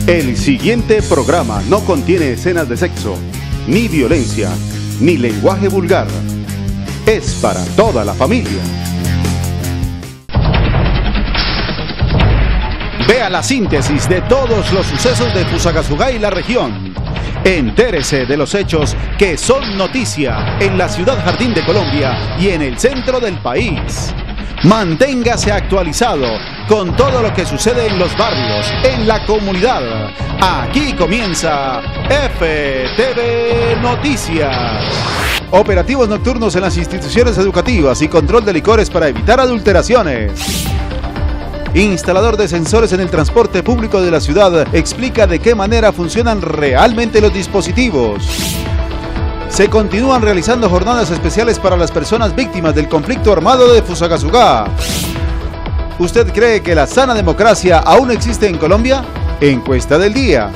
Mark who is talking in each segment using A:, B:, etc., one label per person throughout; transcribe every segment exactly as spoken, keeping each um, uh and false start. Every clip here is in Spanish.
A: El siguiente programa no contiene escenas de sexo, ni violencia, ni lenguaje vulgar. Es para toda la familia. Vea la síntesis de todos los sucesos de Fusagasugá y la región. Entérese de los hechos que son noticia en la ciudad Jardín de Colombia y en el centro del país. Manténgase actualizado con todo lo que sucede en los barrios, en la comunidad. Aquí comienza F T V Noticias. Operativos nocturnos en las instituciones educativas y control de licores para evitar adulteraciones. Instalador de sensores en el transporte público de la ciudad explica de qué manera funcionan realmente los dispositivos. Se continúan realizando jornadas especiales para las personas víctimas del conflicto armado de Fusagasugá. ¿Usted cree que la sana democracia aún existe en Colombia? Encuesta del día.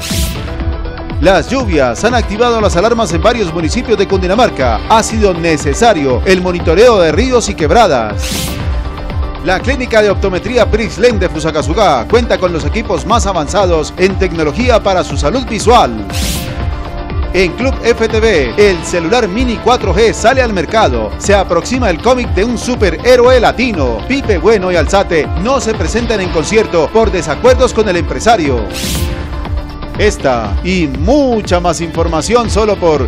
A: Las lluvias han activado las alarmas en varios municipios de Cundinamarca. Ha sido necesario el monitoreo de ríos y quebradas. La clínica de optometría Brixlen de Fusagasugá cuenta con los equipos más avanzados en tecnología para su salud visual. En Club F T V, el celular Mini cuatro G sale al mercado. Se aproxima el cómic de un superhéroe latino. Pipe Bueno y Alzate no se presentan en concierto por desacuerdos con el empresario. Esta y mucha más información solo por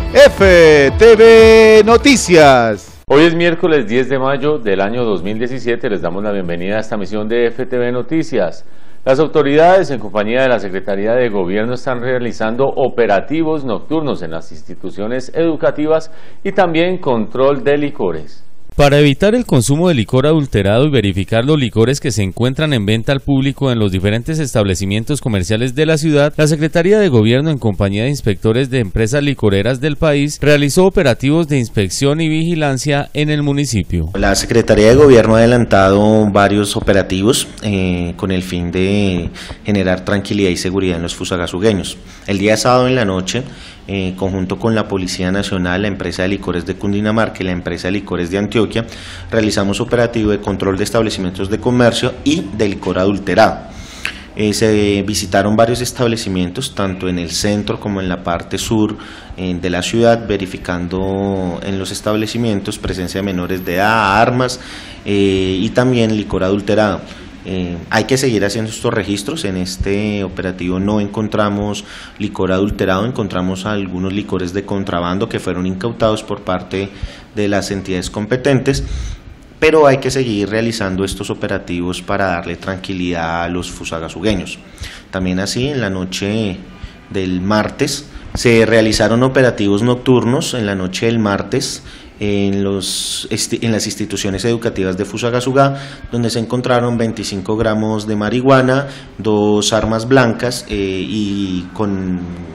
A: F T V Noticias.
B: Hoy es miércoles diez de mayo del año dos mil diecisiete. Les damos la bienvenida a esta emisión de F T V Noticias. Las autoridades, en compañía de la Secretaría de Gobierno, están realizando operativos nocturnos en las instituciones educativas y también control de licores.
C: Para evitar el consumo de licor adulterado y verificar los licores que se encuentran en venta al público en los diferentes establecimientos comerciales de la ciudad, la Secretaría de Gobierno, en compañía de inspectores de empresas licoreras del país, realizó operativos de inspección y vigilancia en el municipio.
D: La Secretaría de Gobierno ha adelantado varios operativos eh, con el fin de generar tranquilidad y seguridad en los fusagasugueños. El día sábado en la noche, en conjunto con la Policía Nacional, la empresa de licores de Cundinamarca y la empresa de licores de Antioquia, realizamos operativo de control de establecimientos de comercio y de licor adulterado. Eh, se visitaron varios establecimientos, tanto en el centro como en la parte sur eh, de la ciudad, verificando en los establecimientos presencia de menores de edad, armas eh, y también licor adulterado. Eh, hay que seguir haciendo estos registros. En este operativo no encontramos licor adulterado, encontramos algunos licores de contrabando que fueron incautados por parte de las entidades competentes, pero hay que seguir realizando estos operativos para darle tranquilidad a los fusagasugueños. También así, en la noche del martes se realizaron operativos nocturnos. En la noche del martes En, los, en las instituciones educativas de Fusagasugá, donde se encontraron veinticinco gramos de marihuana, dos armas blancas eh, y con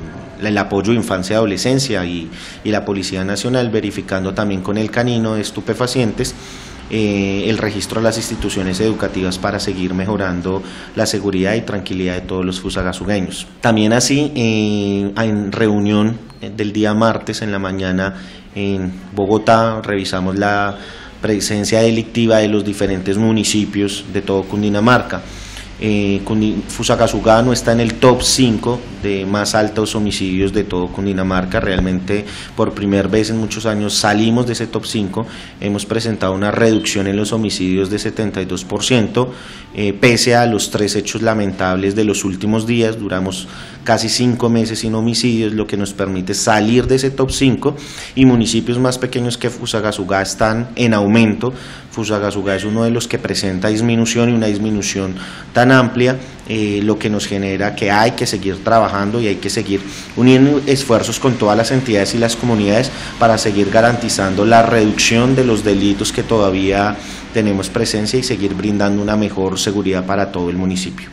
D: el apoyo de Infancia y Adolescencia y, y la Policía Nacional, verificando también con el canino de estupefacientes eh, el registro de las instituciones educativas para seguir mejorando la seguridad y tranquilidad de todos los fusagasugueños. También así, eh, en reunión del día martes en la mañana en Bogotá, revisamos la presencia delictiva de los diferentes municipios de todo Cundinamarca. Eh, Fusagasugá no está en el top cinco de más altos homicidios de todo Cundinamarca. Realmente por primera vez en muchos años salimos de ese top cinco. Hemos presentado una reducción en los homicidios de setenta y dos por ciento, eh, pese a los tres hechos lamentables de los últimos días. Duramos casi cinco meses sin homicidios, lo que nos permite salir de ese top cinco, y municipios más pequeños que Fusagasugá están en aumento. Fusagasugá es uno de los que presenta disminución, y una disminución tan amplia, eh, lo que nos genera que hay que seguir trabajando y hay que seguir uniendo esfuerzos con todas las entidades y las comunidades para seguir garantizando la reducción de los delitos que todavía tenemos presencia y seguir brindando una mejor seguridad para todo el municipio.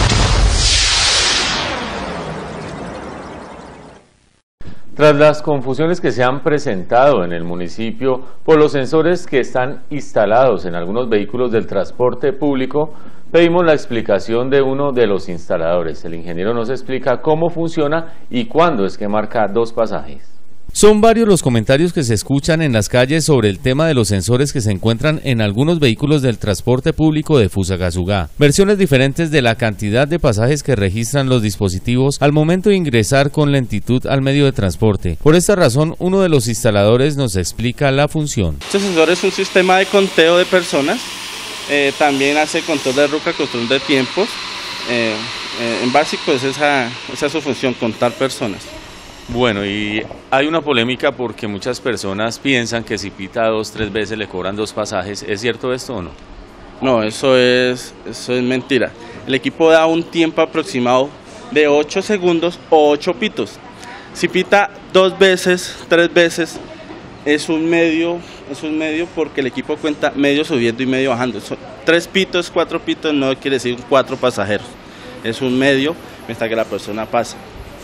B: Tras las confusiones que se han presentado en el municipio por los sensores que están instalados en algunos vehículos del transporte público, pedimos la explicación de uno de los instaladores. El ingeniero nos explica cómo funciona y cuándo es que marca dos pasajes.
C: Son varios los comentarios que se escuchan en las calles sobre el tema de los sensores que se encuentran en algunos vehículos del transporte público de Fusagasugá. Versiones diferentes de la cantidad de pasajes que registran los dispositivos al momento de ingresar con lentitud al medio de transporte. Por esta razón, uno de los instaladores nos explica la función.
E: Este sensor es un sistema de conteo de personas, eh, también hace control de ruta, control de tiempos. Eh, eh, en básico es esa, esa es su función, contar personas.
C: Bueno, y hay una polémica porque muchas personas piensan que si pita dos, tres veces le cobran dos pasajes. ¿Es cierto esto o no?
E: No, eso es, eso es mentira. El equipo da un tiempo aproximado de ocho segundos o ocho pitos. Si pita dos veces, tres veces, es un medio, es un medio porque el equipo cuenta medio subiendo y medio bajando. Son tres pitos, cuatro pitos no quiere decir cuatro pasajeros. Es un medio mientras que la persona pasa.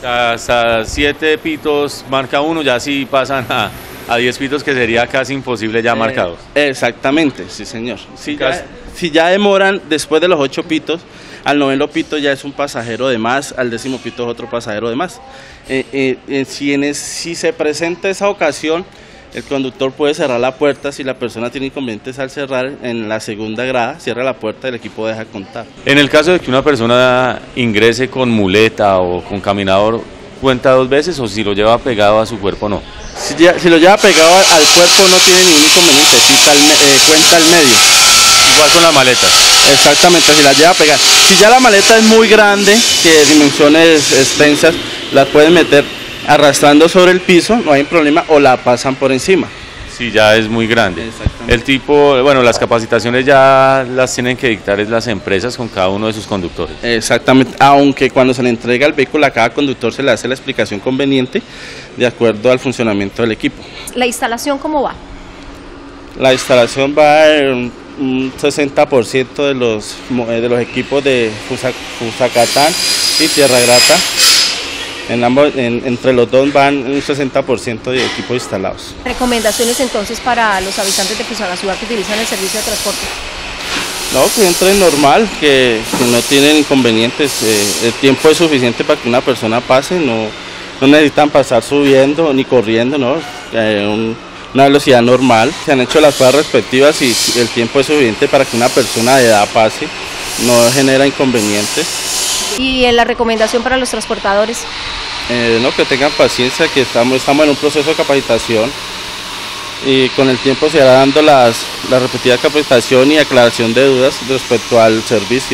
C: Hasta siete pitos marca uno, ya sí pasan a, a diez pitos, que sería casi imposible ya eh, marcados.
E: Exactamente, sí señor. Si ya, si ya demoran después de los ocho pitos, al noveno pito ya es un pasajero de más, al décimo pito es otro pasajero de más. Eh, eh, eh, si, en es, si se presenta esa ocasión, el conductor puede cerrar la puerta. Si la persona tiene inconvenientes al cerrar en la segunda grada, cierra la puerta y el equipo deja contar.
C: En el caso de que una persona ingrese con muleta o con caminador, ¿cuenta dos veces o si lo lleva pegado a su cuerpo no?
E: Si, ya, si lo lleva pegado al cuerpo no tiene ningún inconveniente, pita el, eh, cuenta el medio.
C: Igual con las maletas.
E: Exactamente, si la lleva pegada. Si ya la maleta es muy grande, que de dimensiones extensas, la pueden meter arrastrando sobre el piso, no hay problema, o la pasan por encima.
C: Sí, ya es muy grande. El tipo, bueno, las capacitaciones ya las tienen que dictar es las empresas con cada uno de sus conductores.
E: Exactamente, aunque cuando se le entrega el vehículo a cada conductor se le hace la explicación conveniente de acuerdo al funcionamiento del equipo.
F: ¿La instalación cómo va?
E: La instalación va en un sesenta por ciento de los, de los equipos de Fusagatán y Tierra Grata. En ambos, en, entre los dos van un sesenta por ciento de equipos instalados.
F: ¿Recomendaciones entonces para los habitantes de Fusagasugá que utilizan el servicio de transporte?
E: No, que entren normal, que, que no tienen inconvenientes. Eh, el tiempo es suficiente para que una persona pase, no, no necesitan pasar subiendo ni corriendo, ¿no? Eh, un, una velocidad normal. Se han hecho las pruebas respectivas y el tiempo es suficiente para que una persona de edad pase, no genera inconvenientes.
F: ¿Y en la recomendación para los transportadores?
E: Eh, no, que tengan paciencia, que estamos, estamos en un proceso de capacitación y con el tiempo se irá dando las, la repetida capacitación y aclaración de dudas respecto al servicio.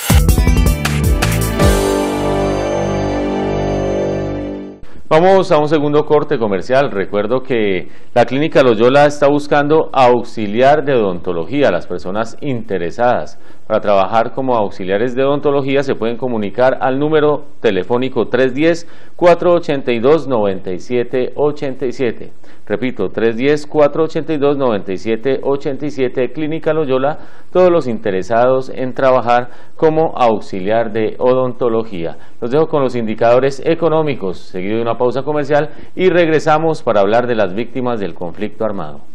B: Vamos a un segundo corte comercial. Recuerdo que la Clínica Loyola está buscando auxiliar de odontología a las personas interesadas. Para trabajar como auxiliares de odontología se pueden comunicar al número telefónico tres uno cero, cuatro ocho dos, nueve siete ocho siete. Repito, tres uno cero, cuatro ocho dos, nueve siete ocho siete, Clínica Loyola, todos los interesados en trabajar como auxiliar de odontología. Los dejo con los indicadores económicos, seguido de una pausa comercial y regresamos para hablar de las víctimas del conflicto armado.